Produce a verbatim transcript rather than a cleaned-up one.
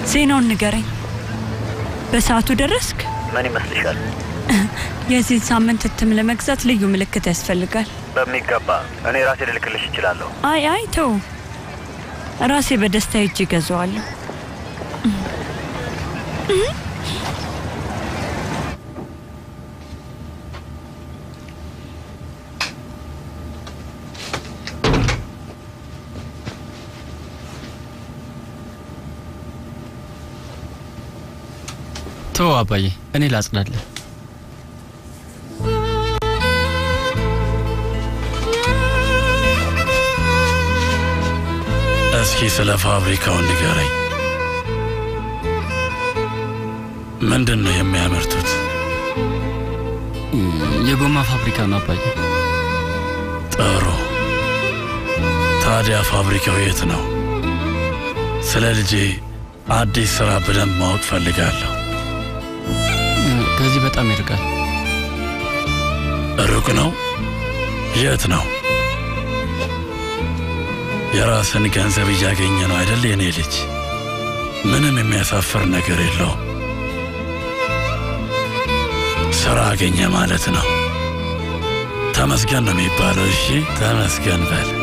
ዜናውን ንገረኝ በሰዓቱ ደረስክ ምን ይመስልሻል የዚህ ሳምንት እትም ለመግዛት ልዩ ምልክት ያስፈልጋል በሚገባ እኔ ራሴ ልልክልሽ እችላለሁ አይ አይ ተው ራሴ በደስታ እጅ ገዛዋለሁ ተው አባዬ እኔ ላጽናለሁ እስኪ ስለ ፋብሪካው ንገረኝ ምንድነው የሚያመርቱት የጎማ ፋብሪካ ነው አባዬ ጥሩ ታዲያ ፋብሪካው የት ነው ስለ ልጄ አዲስ ስራ በደንብ ማወቅ ፈልጋለሁ ከዚህ በጣም ይርቃል ሩቅ ነው የት ነው የራስን ገንዘብ እያገኘ ነው አይደል የኔ ልጅ ምንም የሚያሳፍር ነገር የለው ስራ አገኘ ማለት ነው ተመስገን ነው የሚባለው እሺ ተመስገን በል